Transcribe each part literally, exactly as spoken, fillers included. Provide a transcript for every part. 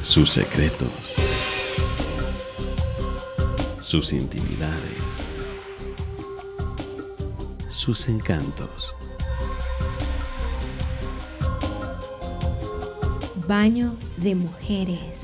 sus secretos, sus intimidades, sus encantos. Baño de mujeres.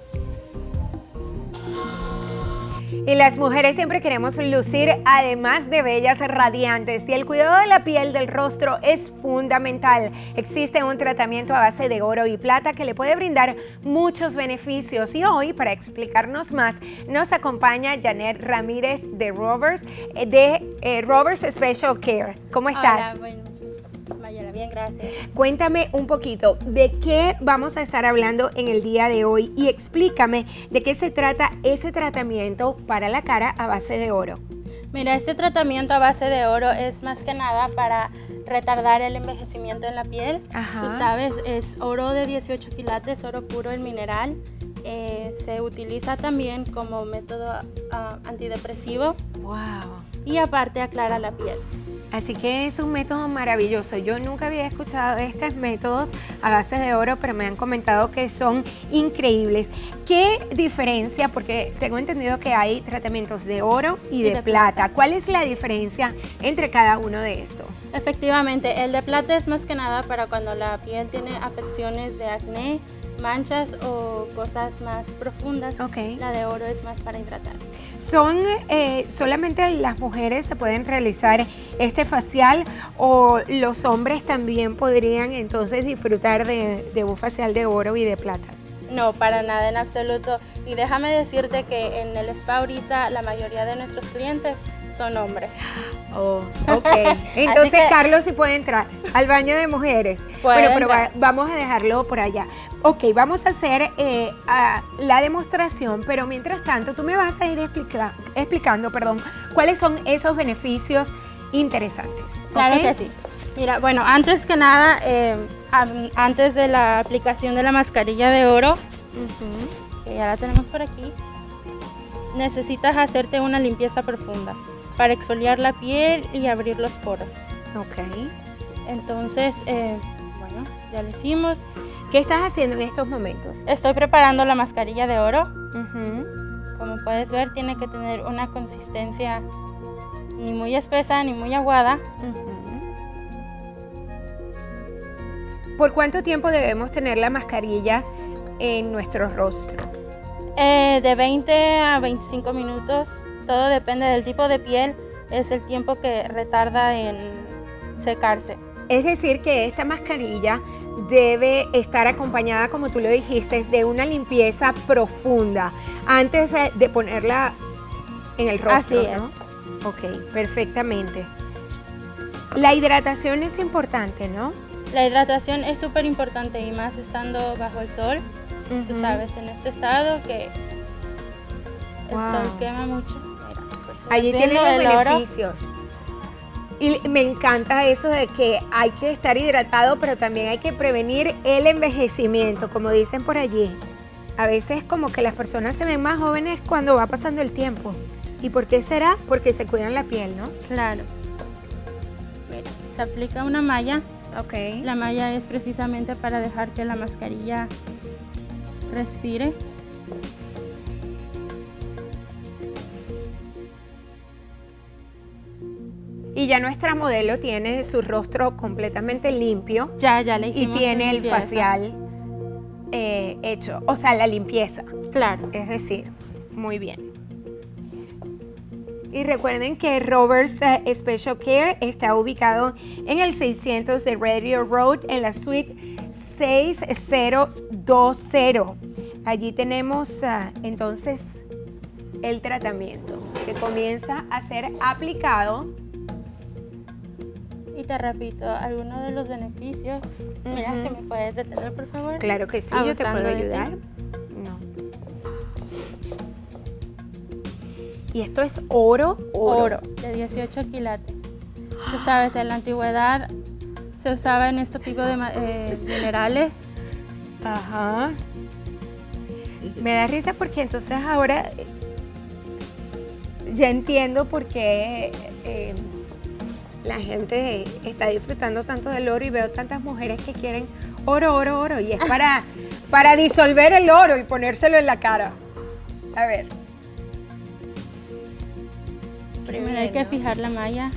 Y las mujeres siempre queremos lucir, además de bellas, radiantes, y el cuidado de la piel del rostro es fundamental. Existe un tratamiento a base de oro y plata que le puede brindar muchos beneficios, y hoy, para explicarnos más, nos acompaña Janet Ramírez de Rovers, de eh, Rovers Special Care. ¿Cómo estás? Hola, bueno, Mayela, bien, gracias. Cuéntame un poquito de qué vamos a estar hablando en el día de hoy y explícame de qué se trata ese tratamiento para la cara a base de oro. Mira, este tratamiento a base de oro es más que nada para retardar el envejecimiento en la piel. Ajá. Tú sabes, es oro de dieciocho quilates, oro puro en mineral. Eh, se utiliza también como método uh, antidepresivo. Wow. Y aparte aclara la piel. Así que es un método maravilloso. Yo nunca había escuchado de estos métodos a base de oro, pero me han comentado que son increíbles. ¿Qué diferencia? Porque tengo entendido que hay tratamientos de oro y, y de, de plata. plata. ¿Cuál es la diferencia entre cada uno de estos? Efectivamente, el de plata es más que nada para cuando la piel tiene afecciones de acné, manchas o cosas más profundas. Okay. La de oro es más para hidratar. ¿Son eh, solamente las mujeres se pueden realizar este facial o los hombres también podrían entonces disfrutar de, de un facial de oro y de plata? No, para nada en absoluto. Y déjame decirte que en el spa ahorita la mayoría de nuestros clientes son hombres. Oh, ok. Entonces que, Carlos sí puede entrar al baño de mujeres. Bueno, pero va, vamos a dejarlo por allá. Ok, vamos a hacer eh, a, la demostración, pero mientras tanto tú me vas a ir explica, explicando, perdón, cuáles son esos beneficios interesantes. Claro ¿Okay? que sí. Mira, bueno, antes que nada, eh, antes de la aplicación de la mascarilla de oro, uh-huh. que ya la tenemos por aquí, necesitas hacerte una limpieza profunda para exfoliar la piel y abrir los poros. Ok. Entonces, eh, bueno, ya lo hicimos. ¿Qué estás haciendo en estos momentos? Estoy preparando la mascarilla de oro. Uh-huh. Como puedes ver, tiene que tener una consistencia ni muy espesa ni muy aguada. Uh-huh. ¿Por cuánto tiempo debemos tener la mascarilla en nuestro rostro? Eh, de veinte a veinticinco minutos. Todo depende del tipo de piel. Es el tiempo que retarda en secarse. Es decir, que esta mascarilla debe estar acompañada, como tú lo dijiste, de una limpieza profunda antes de ponerla en el rostro. Así ¿no? es. Ok, perfectamente. La hidratación es importante, ¿no? La hidratación es súper importante y más estando bajo el sol. Uh-huh. Tú sabes, en este estado que el wow. sol quema mucho. Mira, allí tienen los beneficios. Y me encanta eso de que hay que estar hidratado, pero también hay que prevenir el envejecimiento, como dicen por allí. A veces como que las personas se ven más jóvenes cuando va pasando el tiempo. ¿Y por qué será? Porque se cuidan la piel, ¿no? Claro. Mira, se aplica una malla. Okay. La malla es precisamente para dejar que la mascarilla respire. Y ya nuestra modelo tiene su rostro completamente limpio. Ya, ya le hicimos. Y tiene el facial eh, hecho, o sea, la limpieza. Claro. Es decir, muy bien. Y recuerden que Rovers uh, Special Care está ubicado en el seiscientos de Radio Road en la suite seis cero dos cero. Allí tenemos uh, entonces el tratamiento que comienza a ser aplicado. Y te repito, algunos de los beneficios. Uh-huh. Mira, si me puedes detener, por favor. Claro que sí, yo te puedo ayudar. No. Y esto es oro, oro. Oro, de dieciocho quilates. Tú sabes, en la antigüedad se usaba en este tipo de eh, minerales. Ajá. Me da risa porque entonces ahora ya entiendo por qué eh, la gente está disfrutando tanto del oro y veo tantas mujeres que quieren oro, oro, oro. Y es para, para disolver el oro y ponérselo en la cara. A ver. Primero hay que fijar la malla.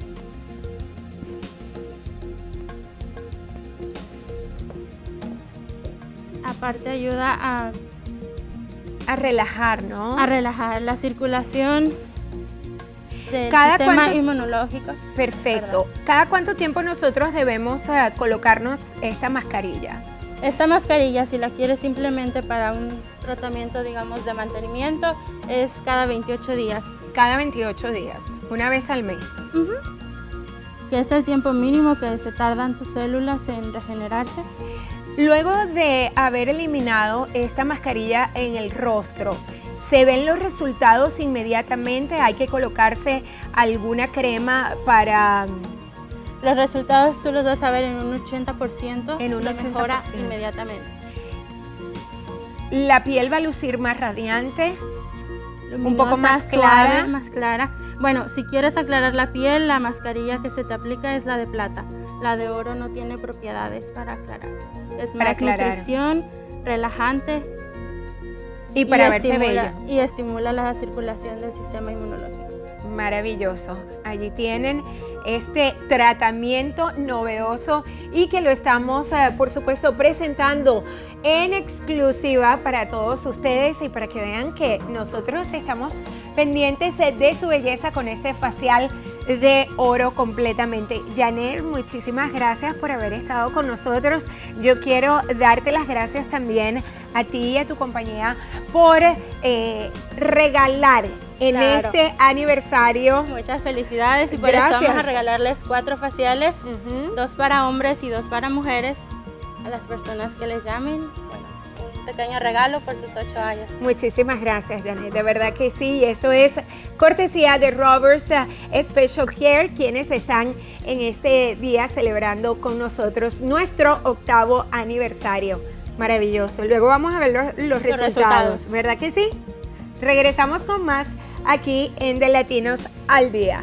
Aparte ayuda a, A relajar, ¿no? a relajar la circulación del Cada sistema cuánto- inmunológico. Perfecto. ¿Cada cuánto tiempo nosotros debemos eh, colocarnos esta mascarilla? Esta mascarilla, si la quieres simplemente para un tratamiento, digamos, de mantenimiento, es cada veintiocho días, Cada veintiocho días, una vez al mes. que es el tiempo mínimo que se tardan tus células en regenerarse. Luego de haber eliminado esta mascarilla en el rostro, ¿se ven los resultados inmediatamente? ¿Hay que colocarse alguna crema para...? Los resultados tú los vas a ver en un ochenta por ciento, En un de ochenta por mejora ciento. inmediatamente. La piel va a lucir más radiante, un poco Luminosa, más suave, clara. más clara. Bueno, si quieres aclarar la piel, la mascarilla que se te aplica es la de plata. La de oro no tiene propiedades para aclarar. Es Para más aclarar. nutrición, relajante y para verse bello. estimula, y estimula la circulación del sistema inmunológico. Maravilloso. Allí tienen este tratamiento novedoso y que lo estamos, eh, por supuesto, presentando en exclusiva para todos ustedes y para que vean que nosotros estamos pendientes eh, de su belleza con este facial de oro completamente. Janel, muchísimas gracias por haber estado con nosotros. Yo quiero darte las gracias también a ti y a tu compañía por eh, regalar en Claro. este aniversario. Muchas felicidades y por Gracias. eso vamos a regalarles cuatro faciales, Ujú. dos para hombres y dos para mujeres a las personas que les llamen. Bueno, un pequeño regalo por sus ocho años. Muchísimas gracias, Janet. De verdad que sí. Esto es cortesía de Roberts uh, Special Care, quienes están en este día celebrando con nosotros nuestro octavo aniversario. Maravilloso. Luego vamos a ver los, los resultados, resultados. ¿verdad que sí? Regresamos con más aquí en De Latinos al Día.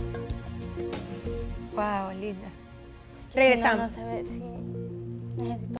Wow, linda. Es que si no, Regresamos. no se ve, sí. Necesito